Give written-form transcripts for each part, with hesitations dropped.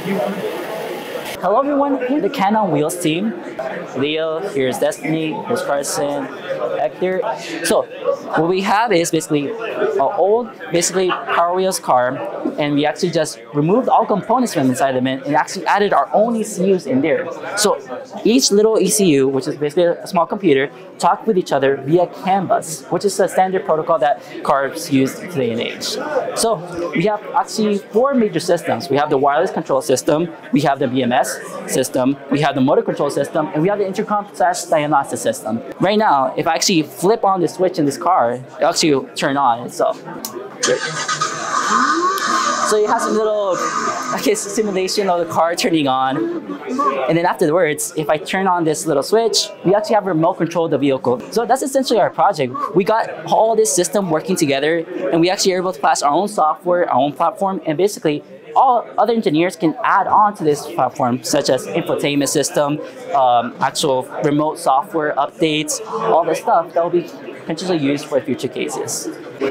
Hello everyone, we're the Canon Wheels team. Leo, here's Destiny, here's Carson, Hector. So what we have is basically an old, Power Wheels car, and we actually just removed all components from inside of it and actually added our own ECUs in there. So each little ECU, which is basically a small computer, talk with each other via CAN bus, which is a standard protocol that cars use today and age. So we have actually 4 major systems. We have the wireless control system, we have the BMS system, we have the motor control system, and we have the intercom/diagnostic system. Right now, if I actually flip on the switch in this car, it'll actually turn on itself. So you have some little simulation of the car turning on. And then afterwards, if I turn on this little switch, we actually have remote control the vehicle. So that's essentially our project. We got all this system working together, and we actually are able to class our own software, our own platform, and basically all other engineers can add on to this platform, such as infotainment system, actual remote software updates, all the stuff that will be potentially used for future cases.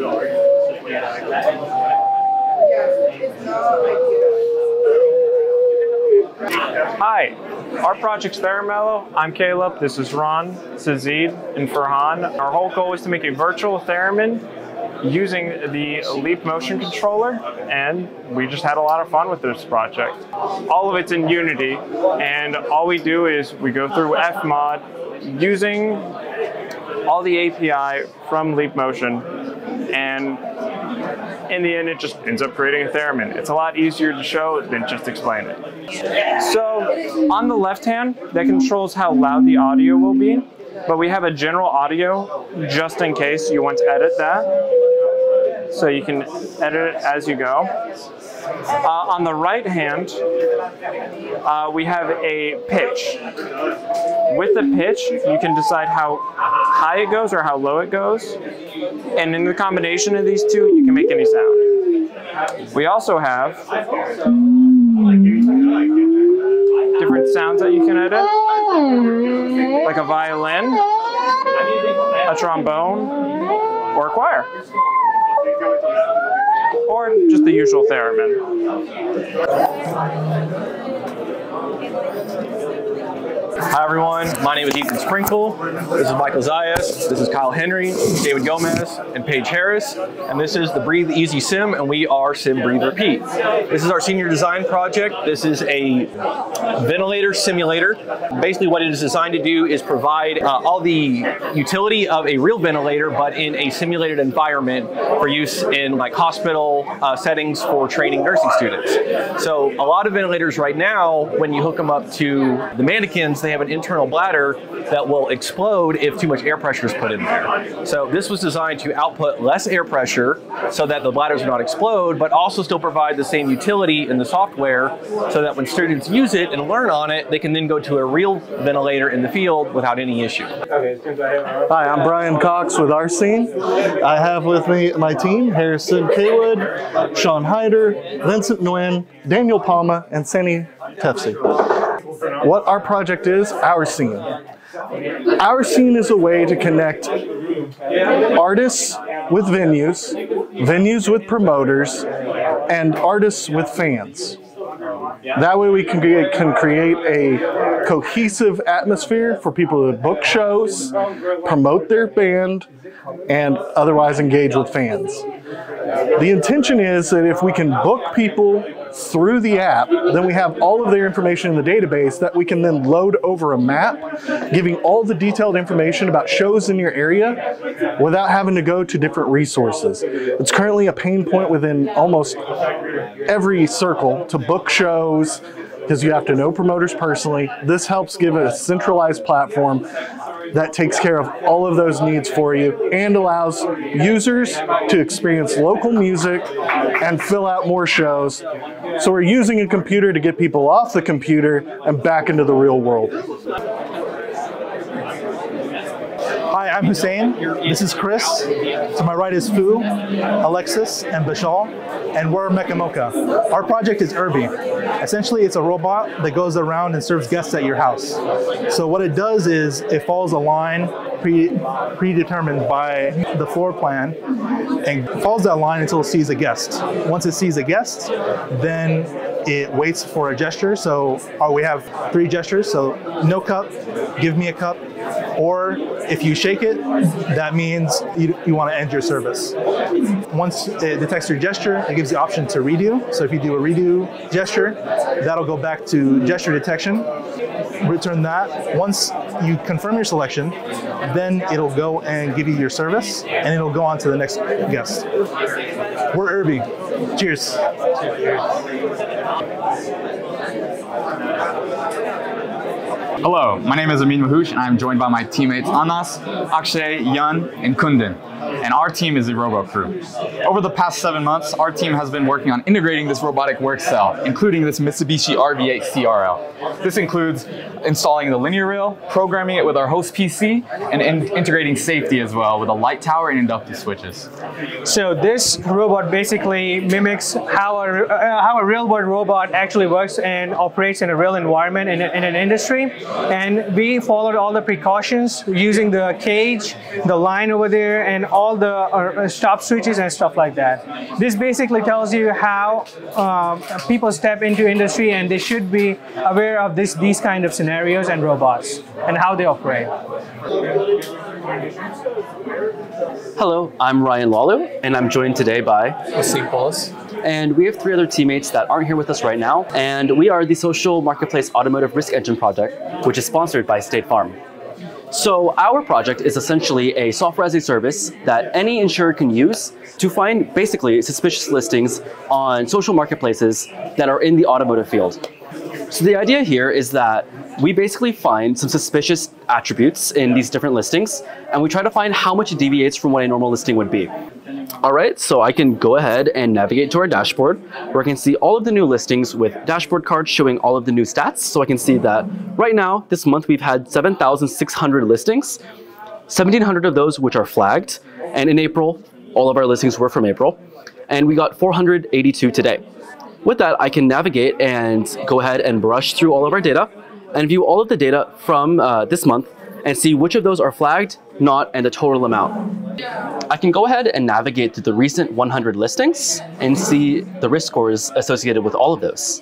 Hi, our project's Thein. I'm Caleb, this is Ron, Sazid, and Farhan. Our whole goal is to make a virtual theremin using the Leap motion controller, and we just had a lot of fun with this project. All of it's in Unity, and all we do is we go through Fmod using all the API from Leap motion, and in the end, it just ends up creating a theremin. It's a lot easier to show than just explain it. So on the left hand, that controls how loud the audio will be, but we have a general audio just in case you want to edit that. So you can edit it as you go. On the right hand, we have a pitch. With the pitch, you can decide how high it goes or how low it goes. And in the combination of these two, you can make any sound. We also have different sounds that you can edit, like a violin, a trombone, or a choir. Or just the usual theremin. Hi everyone, my name is Ethan Sprinkle, this is Michael Zayas, this is Kyle Henry, David Gomez, and Paige Harris, and this is the Breathe Easy Sim, and we are Sim Breathe Repeat. This is our senior design project. This is a ventilator simulator. Basically what it is designed to do is provide all the utility of a real ventilator, but in a simulated environment for use in like hospital settings for training nursing students. So a lot of ventilators right now, when you hook them up to the mannequins, they have an internal bladder that will explode if too much air pressure is put in there. So this was designed to output less air pressure so that the bladders do not explode, but also still provide the same utility in the software so that when students use it and learn on it, they can then go to a real ventilator in the field without any issue. Hi, I'm Brian Cox with our scene. I have with me my team, Harrison Kaywood, Sean Hyder, Vincent Nguyen, Daniel Palma, and Sani Tefsi. What our project is, Our Scene. Our Scene is a way to connect artists with venues, venues with promoters, and artists with fans. That way we can create a cohesive atmosphere for people to book shows, promote their band, and otherwise engage with fans. The intention is that if we can book people through the app, then we have all of their information in the database that we can then load over a map, giving all the detailed information about shows in your area without having to go to different resources. It's currently a pain point within almost every circle to book shows because you have to know promoters personally. This helps give a centralized platform that takes care of all of those needs for you and allows users to experience local music and fill out more shows. So we're using a computer to get people off the computer and back into the real world. Hi, I'm Hussein. This is Chris. To my right is Fu, Alexis, and Bashal, and we're Mechamocha. Our project is Irby. Essentially, it's a robot that goes around and serves guests at your house. So what it does is it follows a line predetermined by the floor plan and follows that line until it sees a guest. Once it sees a guest, then it waits for a gesture. So we have 3 gestures. So no cup, give me a cup. Or if you shake it, that means you want to end your service. Once it detects your gesture, it gives the option to redo. So if you do a redo gesture, that'll go back to gesture detection. Return that. Once you confirm your selection, then it'll go and give you your service, and it'll go on to the next guest. We're Irby. Cheers. Hello, my name is Amin Mahoush, and I'm joined by my teammates Anas, Akshay, Yan, and Kundan. And our team is the Robo Crew. Over the past 7 months, our team has been working on integrating this robotic work cell, including this Mitsubishi RV8 CRL. This includes installing the linear rail, programming it with our host PC, and integrating safety as well with a light tower and inductive switches. So this robot basically mimics how a real-world robot actually works and operates in a real environment in an industry. And we followed all the precautions using the cage, the line over there, and all the stop switches and stuff like that. This basically tells you how people step into industry, and they should be aware of these kind of scenarios and robots and how they operate. Hello, I'm Ryan Lalu, and I'm joined today by St. Paul's. And we have 3 other teammates that aren't here with us right now, and we are the Social Marketplace Automotive Risk Engine project, which is sponsored by State Farm. So our project is essentially a software as a service that any insurer can use to find basically suspicious listings on social marketplaces that are in the automotive field. So the idea here is that we basically find some suspicious attributes in these different listings, and we try to find how much it deviates from what a normal listing would be. All right, so I can go ahead and navigate to our dashboard, where I can see all of the new listings with dashboard cards showing all of the new stats. So I can see that right now, this month, we've had 7,600 listings, 1,700 of those which are flagged. And in April, all of our listings were from April, and we got 482 today. With that, I can navigate and go ahead and brush through all of our data and view all of the data from this month and see which of those are flagged, not, and the total amount. I can go ahead and navigate to the recent 100 listings and see the risk scores associated with all of those.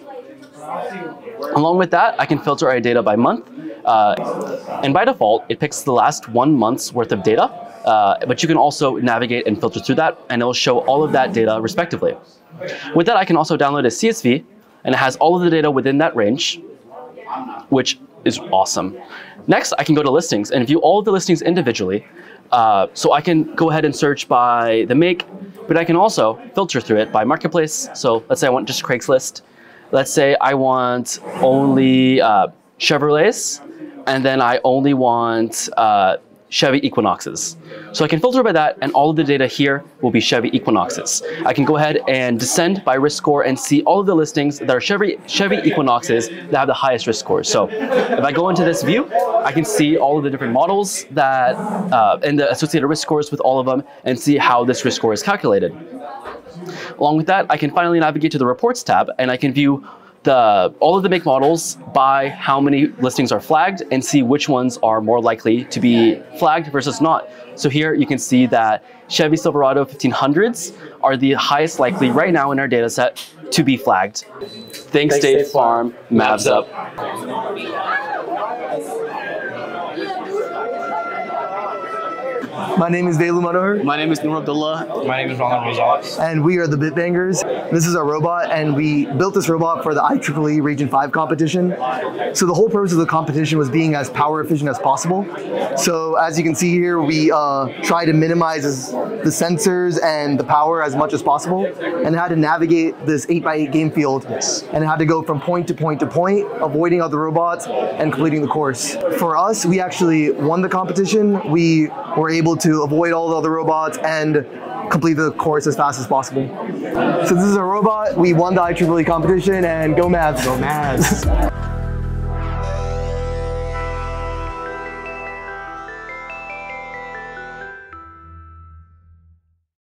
Along with that, I can filter our data by month, and by default, it picks the last 1 month's worth of data, but you can also navigate and filter through that, and it'll show all of that data respectively. With that, I can also download a CSV, and it has all of the data within that range, which is awesome. Next, I can go to listings and view all of the listings individually. So I can go ahead and search by the make, but I can also filter through it by marketplace. So let's say I want just Craigslist. Let's say I want only Chevrolets, and then I only want Chevy Equinoxes. So I can filter by that, and all of the data here will be Chevy Equinoxes. I can go ahead and descend by risk score and see all of the listings that are Chevy Equinoxes that have the highest risk scores. So if I go into this view, I can see all of the different models that and the associated risk scores with all of them, and see how this risk score is calculated. Along with that, I can finally navigate to the reports tab, and I can view all of the make models by how many listings are flagged and see which ones are more likely to be flagged versus not. So here you can see that Chevy Silverado 1500s are the highest likely right now in our data set to be flagged. Thanks State Farm, Mavs up. My name is Velu Manohar. My name is Nur Abdullah. My name is Ronald Rosales. And we are the Bitbangers. This is our robot, and we built this robot for the IEEE Region 5 competition. So the whole purpose of the competition was being as power efficient as possible. So as you can see here, we try to minimize the sensors and the power as much as possible, and had to navigate this 8x8 game field, and had to go from point to point to point, avoiding other robots and completing the course. For us, we actually won the competition. We were able to avoid all the other robots and complete the course as fast as possible. So this is a robot. We won the IEEE competition, and go Mavs. Go Mavs.